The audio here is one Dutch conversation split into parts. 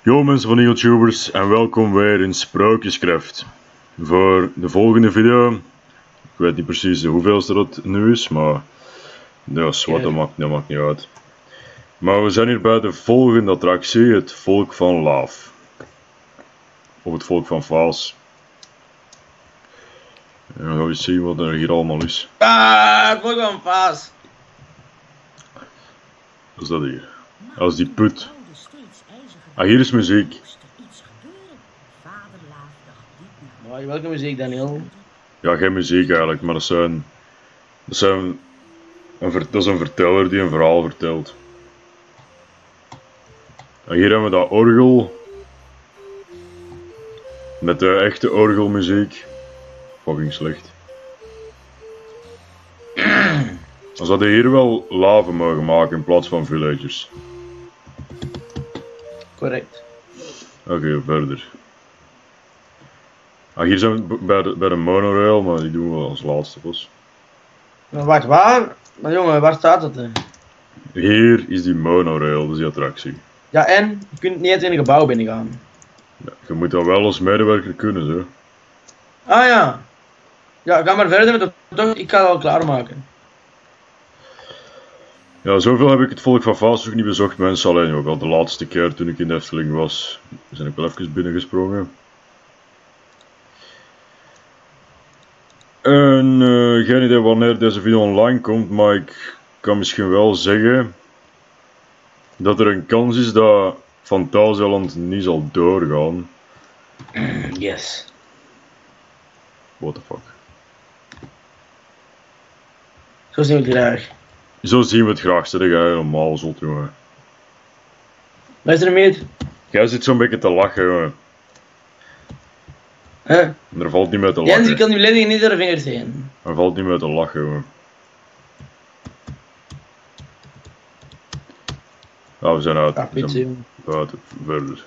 Yo mensen van de YouTubers en welkom weer in Sprookjescraft. Voor de volgende video, ik weet niet precies hoeveelste dat nu is, maar ja, zwart, dat maakt niet uit. Maar we zijn hier bij de volgende attractie, het Volk van Laaf. Of het Volk van Vaas. En dan gaan we zien wat er hier allemaal is. Het Volk van Vaas. Wat is dat hier? Dat is die put. Ah, hier is muziek. Welke muziek, Daniel? Ja, geen muziek eigenlijk, maar dat is een verteller die een verhaal vertelt. En hier hebben we dat orgel. Met de echte orgelmuziek. Fucking slecht. Dan zouden hier wel lava mogen maken in plaats van villagers. Correct. Oké, verder. Ah, hier zijn we bij de monorail, maar die doen we als laatste pas. Maar wacht, waar? Maar jongen, waar staat het? Hier is die monorail, dus die attractie. Ja, en? Je kunt niet eens in een gebouw binnengaan. Ja, je moet dat wel als medewerker kunnen, zo. Ah ja. Ja, ga maar verder met de tocht. Ik ga het al klaarmaken. Ja, zoveel heb ik het Volk van Vaas ook niet bezocht, mensen. Alleen ook al de laatste keer toen ik in de Efteling was, ben ik wel even binnengesprongen. En geen idee wanneer deze video online komt, maar ik kan misschien wel zeggen dat er een kans is dat Phantasialand niet zal doorgaan. Yes. What the fuck. Zo zien we het graag. Zo zien we het graag, zeg jij helemaal zot, jongen. Luister mee. Jij zit zo'n beetje te lachen, jongen. Huh? Er valt niet mee te lachen. Jens, je kan die leiding niet door de vingers heen. Er valt niet mee te lachen, jongen. Nou, we zijn uit. Ah, We zijn buiten, verder.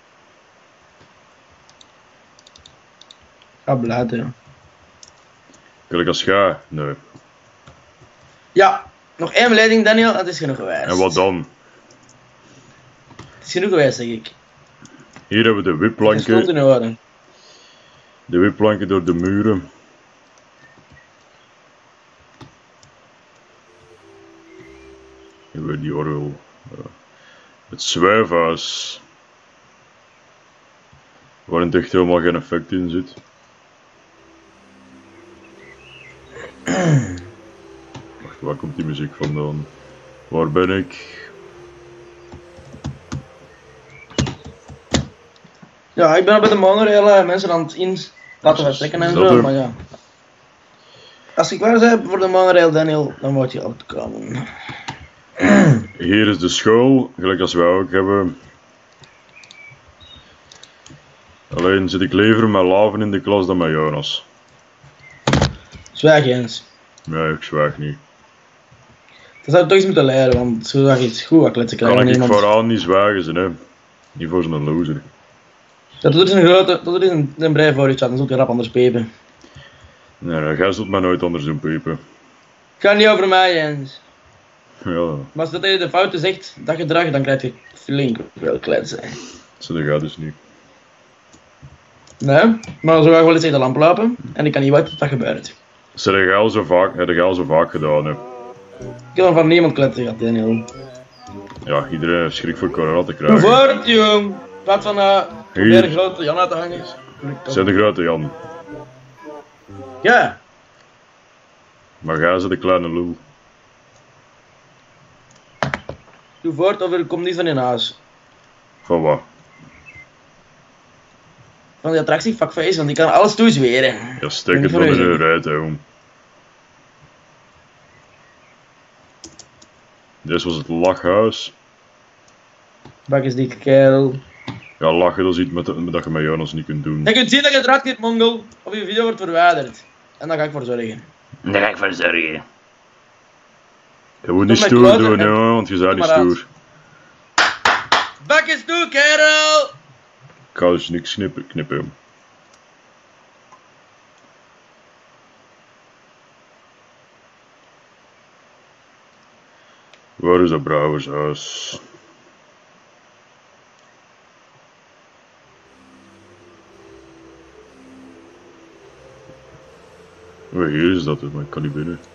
Ga blaten. Kijk als jij? Nee. Ja, nog één leiding, Daniel, dat is genoeg geweest. En wat dan? Het is genoeg geweest, zeg ik. Hier hebben we de Het is wipplanken. goed in orde. De wipplanken door de muren. Hier hebben we die orgel. Het zwijfhuis. Waarin echt helemaal geen effect in zit. Wacht, waar komt die muziek vandaan? Waar ben ik? Ja, ik ben al bij de monorail mensen aan het laten vertrekken en zo, maar ja. Als je klaar bent voor de monorail, Daniel, dan moet je uitkomen. Hier is de school, gelijk als wij ook hebben. Alleen zit ik liever met Laven in de klas dan met Jonas. Zwijg eens. Nee, ik zwijg niet. Dat zou je toch eens moeten leren, want zo zag je iets goed wat kletsen krijgen. Kan ik iemand... vooraan niet zwijgen, ze, hè. Niet voor zo'n loser. Dat doet een grote, dat doet een brei voor je chat, dan zult je rap anders pepen. Nee, jij zult mij nooit anders doen piepen. Het gaat niet over mij, Jens. Ja, Maar als dat je de fouten zegt, dat gedrag, dan krijg je flink veel kletsen. zo dat gaat dus niet. Nee, maar zo ga ik wel eens tegen de lamp lopen en ik kan niet wachten tot dat gebeurt. Dat heb jij al zo vaak gedaan, hè. Ik heb dan van niemand kletsen gehad, Daniel. Ja, iedereen heeft schrik voor corona te krijgen. Hoe voort, jong? In plaats van proberen grote Jan uit te hangen. Zijn de grote Jan. Ja. Maar jij ze de kleine lul. Doe voort of er komt niet van in huis. Van wat? Van die attractie fuckface, want die kan alles toezweren. Ja, steek het van in de rijt, hè, jong. Dit was het lachhuis. Bak is dikke kerel. Ja, lachen dat is iets dat je met Jonas niet kunt doen. Je kunt zien dat je het raakt niet, Mongol, of je video wordt verwijderd. En daar ga ik voor zorgen. Daar ga ik voor zorgen. Je moet niet Doe stoer maar doen, en- jongen, want je bent niet maar uit. stoer. Bak is toe, kerel! Ik ga dus niks knippen, jong. Waar is dat brouwershuis? Oh, hier is dat, maar ik kan niet binnen.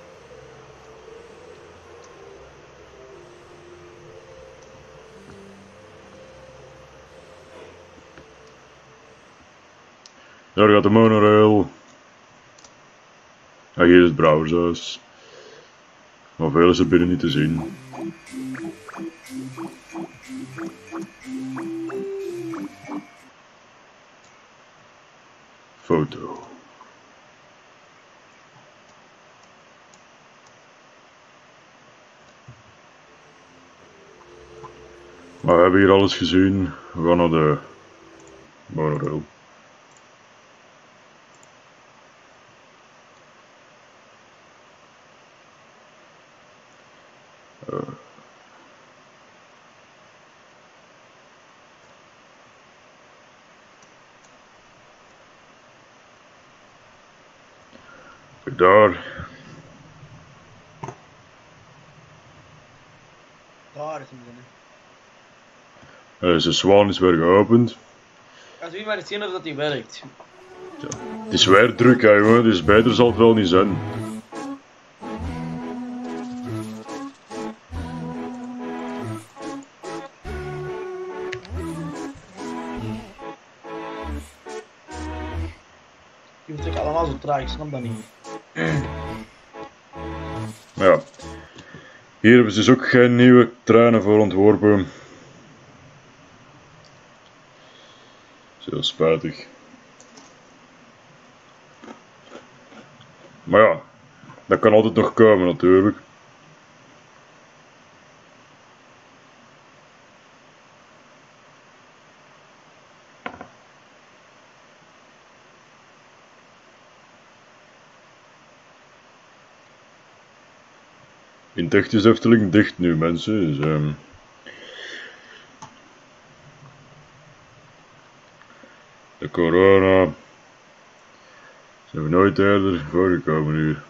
Daar gaat de monorail. Ah, hier is het brouwershuis. Maar veel is er binnen niet te zien. Foto. Maar we hebben hier alles gezien. We gaan naar de monorail. Kijk daar. Daar is hem binnen. De zwaan is weer geopend. Als we maar eens zien of dat die werkt. Ja. Het is weer druk, hè, jongen, dus beter zal het wel niet zijn. Die moet ik allemaal zo traag, ik snap dat niet. Ja. Hier hebben ze dus ook geen nieuwe treinen voor ontworpen. Dat is heel spijtig. Maar ja, dat kan altijd nog komen natuurlijk. In het echt is Efteling dicht nu, mensen. Dus, de corona zijn we nooit eerder voorgekomen hier.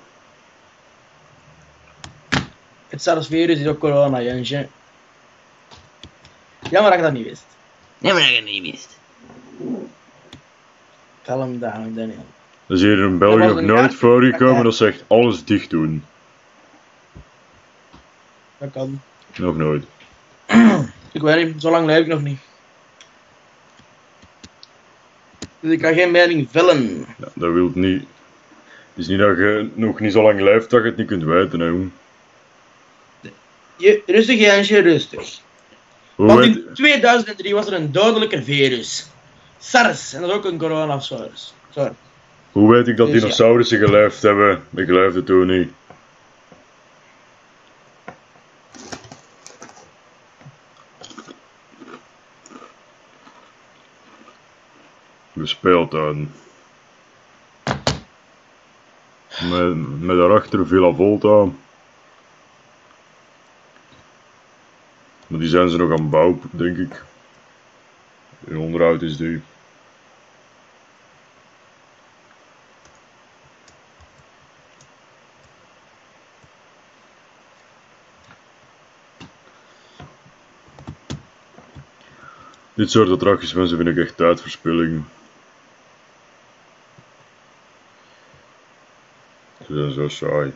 Het SARS-virus is ook corona, Jensje. Jammer dat je dat niet wist. Jammer dat je dat niet wist. Kalm down, Daniel. Dat is hier in België nog nooit voorgekomen dat ze echt alles dicht doen. Dat kan. Nog nooit. Ik weet niet, zo lang leef ik nog niet. Dus ik kan geen mening vellen. Ja, dat wil niet. Het is niet dat je nog niet zo lang leeft dat je het niet kunt weten, hè, jong. Rustig, Jensje, rustig. Want in 2003 was er een dodelijke virus. SARS, en dat is ook een coronavirus. Sorry. Hoe weet ik dat Dus dinosaurussen geleefd hebben? Ik leefde toen niet. De speeltuin. Met daarachter Villa Volta. Maar die zijn ze nog aan het bouwen, denk ik. In onderhoud is die. Dit soort attracties, mensen, vind ik echt tijdverspilling. Ze zijn zo saai.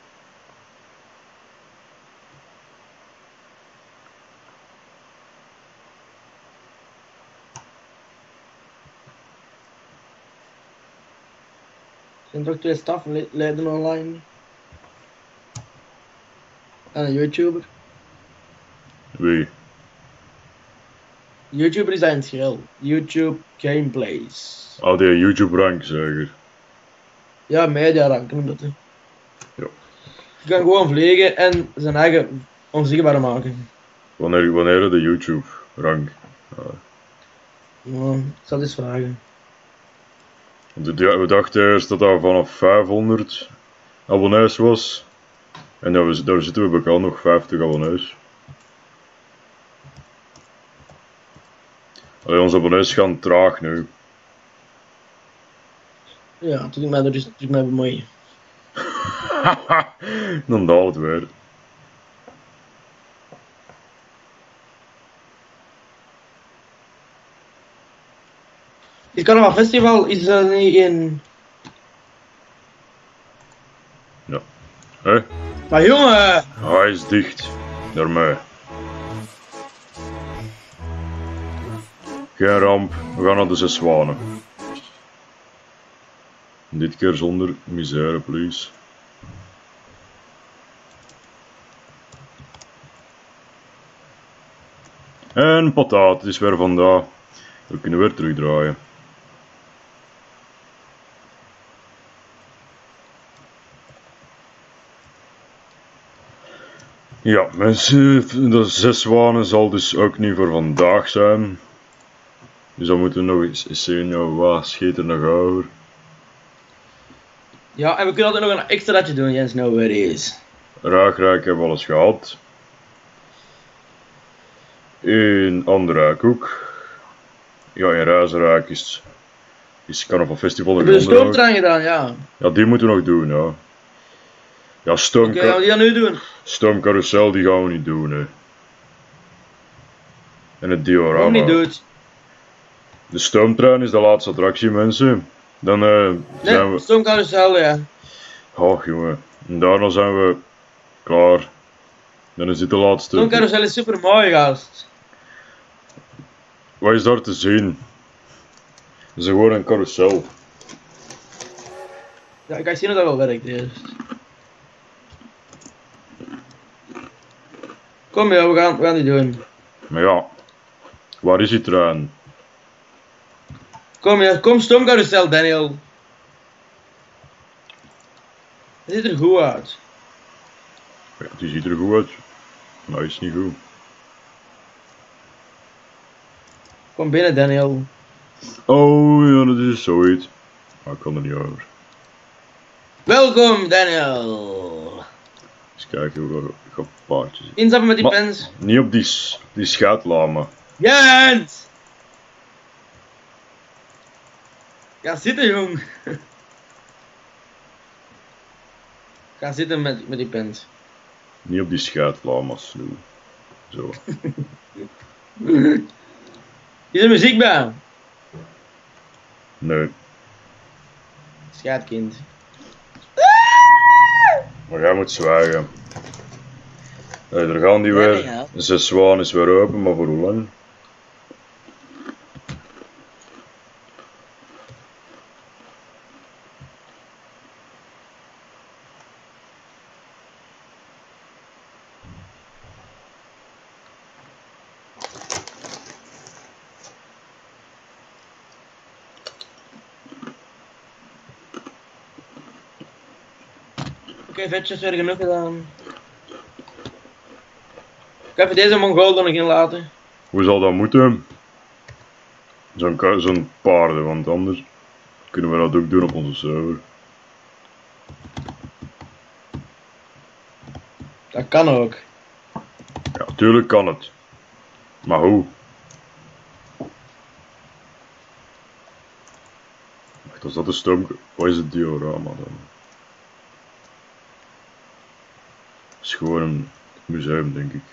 Zijn er ook 2 stafleden online? En een YouTuber. Wie? YouTuber is dat in het geheel. YouTube Gameplays. Ah, die YouTube rank zeker. Ja, media rank noem dat. Hè. Ja. Je kan gewoon vliegen en zijn eigen onzichtbaar maken. Wanneer de YouTube rank? Ja, ik zal eens vragen. Want we dachten eerst dat dat vanaf 500 abonnees was. En daar zitten we bekend nog 50 abonnees. Allee, onze abonnees gaan traag nu. Ja, toen ik mij er dus mee bemoeien. Dan daalt het weer. Het Carnaval Festival is er niet in Hé? Maar jongen! Hij is dicht. Daarmee. Geen ramp, we gaan naar de 6 zwanen. Dit keer zonder misère, please. En patat, het is weer vandaag. We kunnen weer terugdraaien. Ja, mensen, de 6 zwanen zal dus ook niet voor vandaag zijn. Dus dan moeten we nog eens zien, ja, wat schiet er nog over. Ja, en we kunnen altijd nog een extra ratje doen, Jens, know where it is. Raakrijk hebben we alles gehad. In Anderrijk ook. Ja, in Rijzenrijk is Carnaval Festival in Hebben we de Anderrijk. stoomtrein gedaan, ja. Ja, die moeten we nog doen, ja. Ja, Oké, gaan we die dan nu doen? Stoomcarousel die gaan we niet doen, hè. En het diorama. Waarom niet doet? De stoomtrein is de laatste attractie, mensen. Dan zijn Nee, we... stoomcarousel, ja. Oh, jongen. En daarna zijn we klaar. Dan is dit de laatste. Stoomcarousel is super mooi, gast. Wat is daar te zien? Het is gewoon een carousel. Ja, ik kan zien hoe dat wel werkt eerst. Kom ja, we gaan die doen. Maar ja, waar is die trein? Kom ja, kom stoomcarousel, Daniel. Het ziet er goed uit. Ja, die ziet er goed uit. Maar is niet goed. Kom binnen, Daniel. Oh ja, dat is zoiets. Maar ik kan er niet over. Welkom, Daniel. Eens kijken hoe ik ga paardjes. Instappen met die Maar- pens. Niet op die schaatlama. Jens! Ga zitten, jong. Ga zitten met die pens. Niet op die schaatlama's. Snoe. Zo. Is er muziek bij? Nee. Schaatkind. Maar jij moet zwijgen. Nee, er gaan die weer. Ja. De 6 zwaan is weer open, maar voor hoe lang? Oké, vetjes weer genoeg gedaan. Ik ga even deze Mongool er nog in laten. Hoe zal dat moeten? Zo'n paarden, want anders kunnen we dat ook doen op onze server. Dat kan ook. Ja, tuurlijk kan het. Maar hoe? Wacht, als dat de stoom... Wat is het diorama dan? Het is gewoon een museum, denk ik.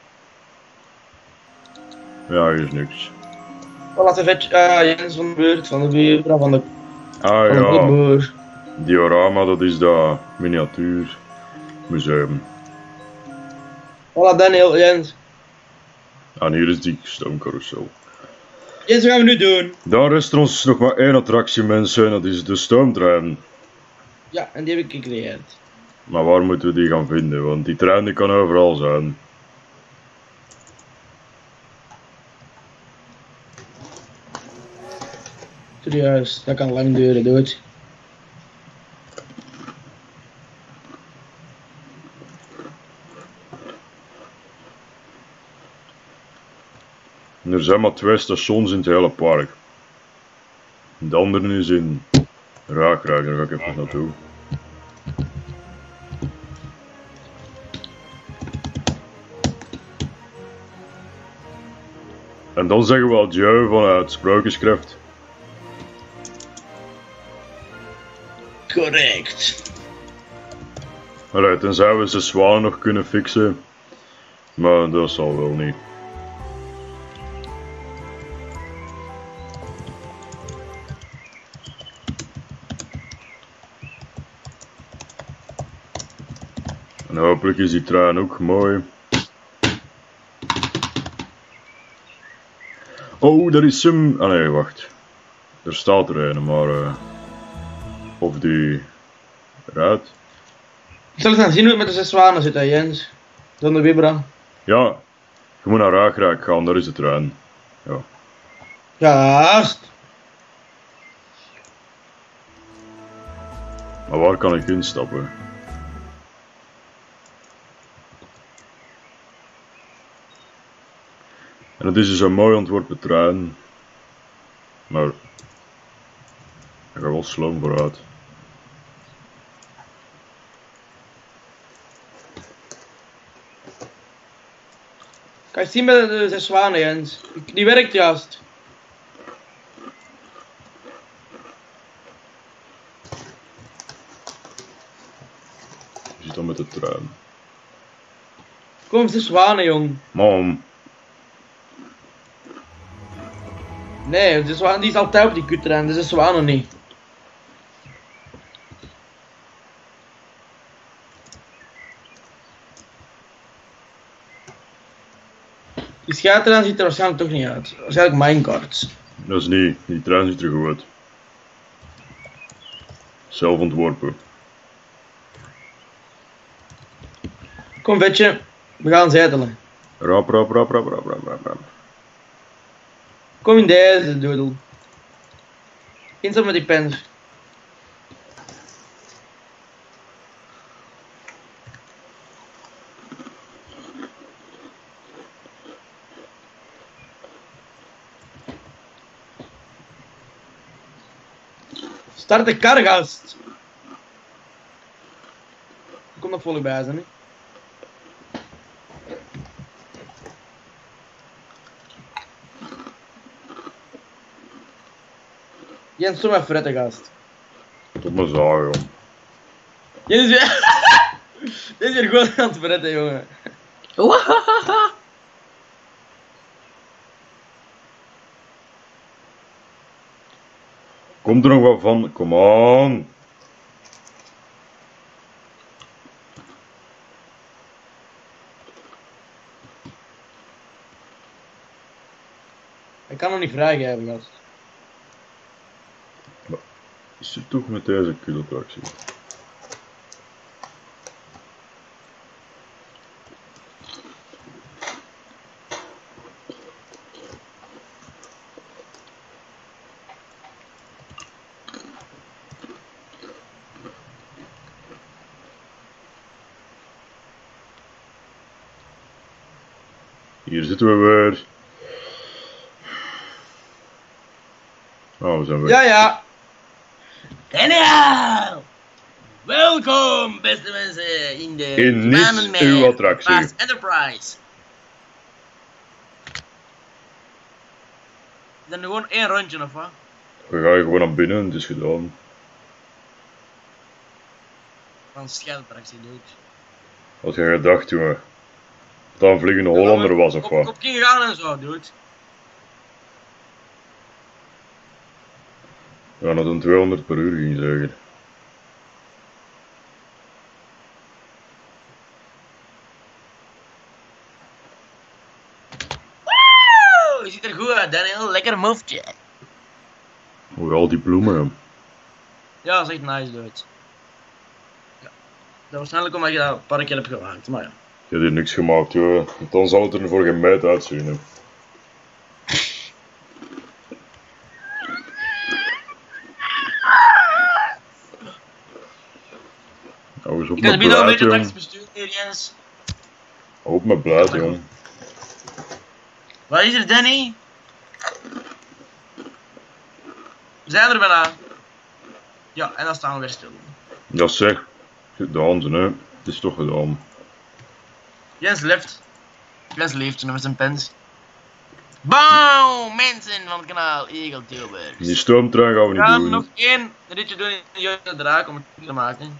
Ja, hier is niks. Wat laten vetjes. Jens van de buurt, van de buurvrouw, van de Ah ja, boer. diorama, dat is dat miniatuur museum. Voilà, Daniel, Jens. En hier is die stoomcarousel. Jens, wat gaan we nu doen? Dan rest er ons nog maar één attractie, mensen, en dat is de stoomtrein. Ja, en die heb ik gecreëerd. Maar waar moeten we die gaan vinden? Want die trein die kan overal zijn. Serieus, dat kan lang duren, doe het. En er zijn maar 2 stations in het hele park. De andere is in Raakrijk, daar ga ik even naartoe. En dan zeggen we adieu vanuit Sprookjeskracht. Correct. Alright, tenzij we ze zwanen nog kunnen fixen. Maar dat zal wel niet. En hopelijk is die trein ook mooi. Oh, daar is hem. Ah nee, wacht. Er staat er een, maar of die eruit. Ik zal eens gaan zien hoe het met de 6 zwanen zit, hè, Jens. Zonder Vibra. Ja, je moet naar Raagraak gaan, daar is de trein. Ja. Juist. Maar waar kan ik instappen? En het is dus een mooi ontworpen trein. Maar hij gaat wel sloom vooruit. Kan je zien bij de 6 zwanen, Jens? Die werkt juist. Je zit dan met de trein. Kom, 6 zwanen, jong. Mam. Nee, de zwaan die is altijd op die kuttrein, de 6 zwanen niet. Die schuittrein ziet er waarschijnlijk toch niet uit. Waarschijnlijk minecarts. Dat is niet, die trein ziet er goed uit. Zelf ontworpen. Kom, vetje. We gaan zetelen. Rap, rap, rap, rap, rap, rap, rap, rap. Kom in deze, doodle. Instap met die pens. Start de kar, gast. Kom nog volop bij zijn, hè. Jens, doe maar fretten, gast. Tot mijn zaag, joh. Jens is weer... Jens is weer gewoon aan het fretten, jongen. Komt er nog wat van? Kom aan. Ik kan nog niet vrijgeven, gast. Is het toch met deze kutattractie? Hier zitten we weer. Oh, we zijn weer. Ja, ja. Daniel! Welkom, beste mensen, in de In niet uw attractie. Fast Enterprise. Is dat nu gewoon 1 rondje of wat? We gaan gewoon naar binnen en het is gedaan. Van een schijnattractie, dude. Had jij gedacht, jongen, dat een vliegende Hollander was of wat? Op King gaan en zo, dude. Ja, dat een 200 per uur ging zeggen. Je ziet er goed uit, Daniel. Lekker moveje. Hoe al die bloemen, hè. Ja, dat is echt nice, dude. Ja. Dat waarschijnlijk omdat je dat een paar keer hebt gemaakt, maar ja. Je hebt hier niks gemaakt, joh. Want dan zal het er voor geen meid uitzien, hè. Hou eens op Ik heb met de een beleid, beetje jong. taxi bestuurd hier, Jens. Hou op met beleid, jong. Wat is er, Danny? We zijn er bijna. Ja, en dan staan we weer stil. Ja zeg, gedaan ze, hè. Het is toch gedaan. Jens left. Jens leeft met zijn pens. Bam! Mensen van het kanaal Eagle Tubers. Die stoomtrein gaan we We niet gaan doen. nog 1 ritje doen in de juiste draak om het te maken.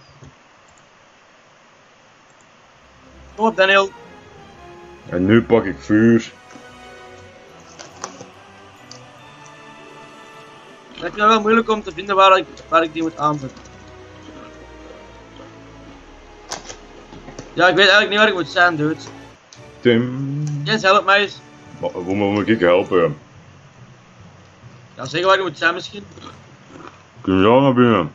Kom op, Daniel. En nu pak ik vuur. Het is wel moeilijk om te vinden waar ik die moet aanzetten. Ja, ik weet eigenlijk niet waar ik moet zijn, dude. Tim. Jens, help mij eens. Hoe moet ik helpen? Ja, zeg waar ik moet zijn misschien. Kun je al naar binnen?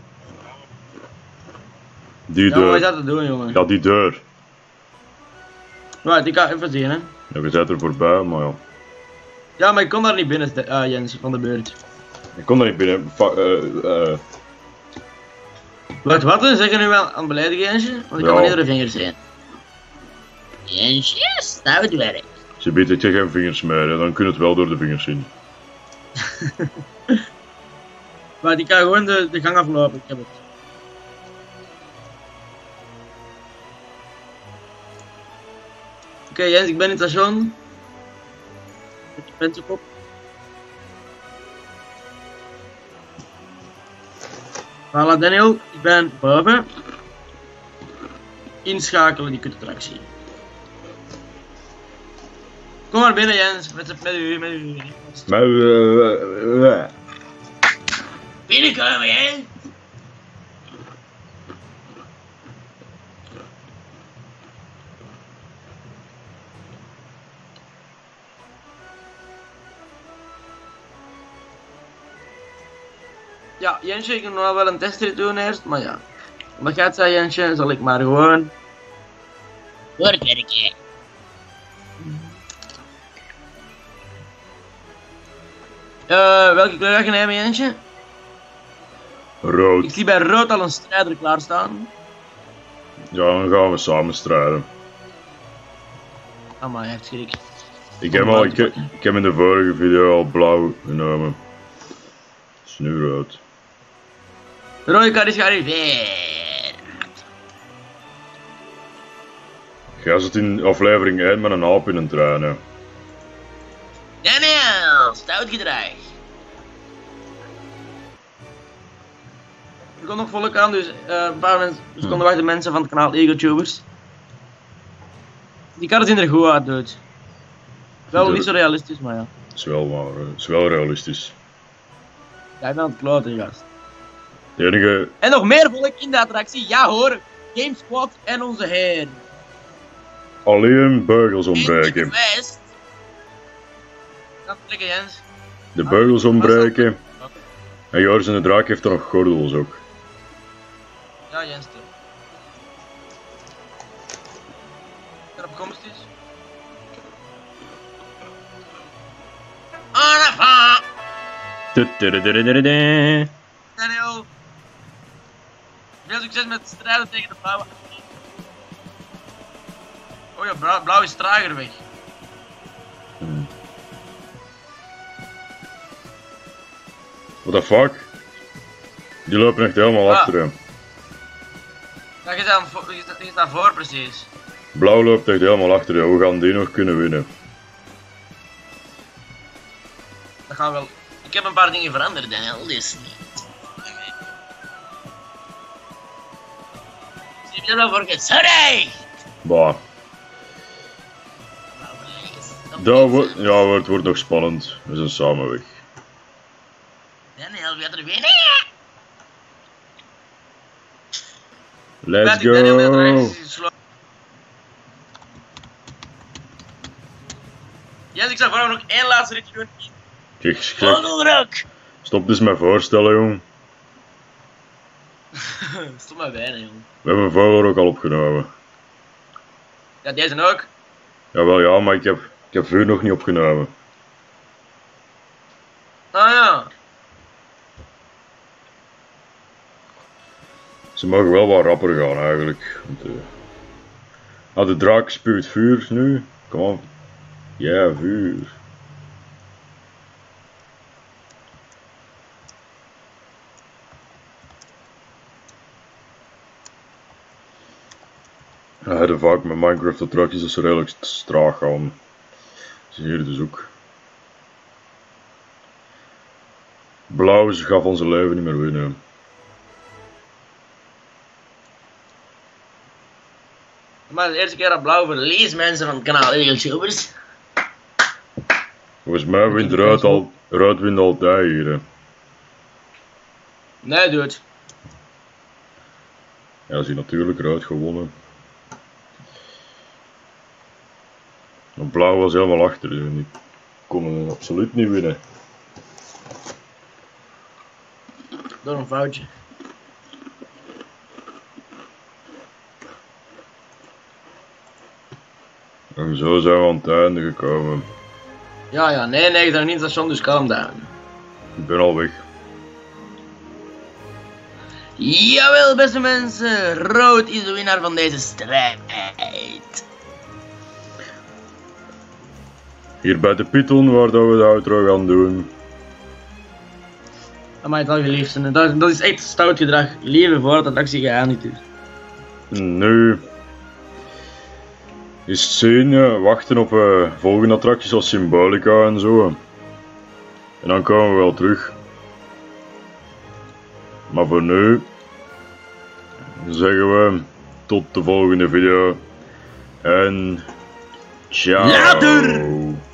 Die Ja, maar wat is deur. dat te doen, jongen? Ja, die deur. Right, ik ga even zien, hè. Ja, je bent er voorbij, maar ja. Ja, maar ik kon daar niet binnen, Jens, van de beurt. Ik kon er niet binnen. Wat zeg je nu wel aan het beledigen, Jensje? Want ik kan Ja. maar niet door de vingers heen. Jensje, stout werk. Ze biedt dat je geen vingers meer, hè. Dan kun je het wel door de vingers zien. Maar ik kan gewoon de gang aflopen, ik heb het. Oké, Jens, ik ben in het station. Met je pens op. Voilà, Daniel, ik ben boven. Inschakelen die kutattractie. Kom maar binnen, Jens, met u. Maar Binnenkomen, Jens! Ja, Jensje, ik moet nog wel een testrit doen eerst, maar ja. Omdat jij het zei, Jensje, zal ik maar gewoon... doorwerken. Welke kleur ga je nemen, Jensje? Ik rood. zie bij rood al een strijder klaarstaan. Ja, dan gaan we samen strijden. Amai, hij heeft schrik. Ik heb in de vorige video al blauw genomen. Het is nu rood. De rode kaart is gearriveerd. Jij zit in aflevering 1 met een aap in een trein, hè. Daniel, stout gedrag. Er komt nog volk aan, dus een paar mensen, seconden wachten mensen van het kanaal EagleTubers. Die kaart zien er goed uit, dude. Wel niet zo realistisch, maar ja. Is wel waar, is wel realistisch. Ja, ik ben aan het kloten, gast. De enige... En nog meer volk in de attractie, ja hoor. GameSquad en onze heer. Alleen beugels In de ontbreken. West. Kan trekken, Jens. De beugels ontbreken. En Joris en de Draak heeft er nog gordels ook. Ja, Jens, toch. Er op komst is. Anafa! Tududududududu. Daniel. Veel succes met het strijden tegen de blauwe. Oh ja, blauw is trager weg. What the fuck? Die lopen echt helemaal achter hem. Ja, je staat voor precies. Blauw loopt echt helemaal achter hem. Hoe gaan die nog kunnen winnen? Dat gaan we wel. Ik heb een paar dingen veranderd, Daniel, dus niet. Ik heb er wel voor gezorgd. Bah. Het wordt nog spannend. We zijn samen weg. Daniel, wie gaat er winnen? Let's Daniel met de go! rechts is gesloten. Jens, ik zou voor nog één laatste ritje doen. Kijk, stop dus met voorstellen, jong. Stop maar bijna, jongen. We hebben vorige ook al opgenomen. Ja, deze ook. Jawel ja, maar ik heb vuur nog niet opgenomen. Ah ja. Ze mogen wel wat rapper gaan eigenlijk. Want, de draak spuwt vuur nu. Kom op. Ja, vuur. Ja, de vaak met Minecraft attracties is redelijk traag gaan. Zie hier dus ook. Blauw gaf onze leven niet meer winnen. Maar de eerste keer dat blauw verliest, mensen van het kanaal EagleTubers. Volgens mij wint rood wint altijd hier. Hè. Nee, dude. Ja, ze heeft natuurlijk rood gewonnen. Blauw was helemaal achter, dus die konden absoluut niet winnen. Door een foutje. En zo zijn we aan het einde gekomen. Ja, nee, ik ben niet in het station, dus calm down. Ik ben al weg. Jawel, beste mensen, rood is de winnaar van deze strijd. Hier bij de Python, waar dat we de outro gaan doen. Maar het al geliefd zijn. Dat is echt stout gedrag. Leven voor het attractie geëindigd is. Nu is het zien, wachten op volgende attracties zoals Symbolica en zo. En dan komen we wel terug. Maar voor nu zeggen we tot de volgende video. En ciao. Later!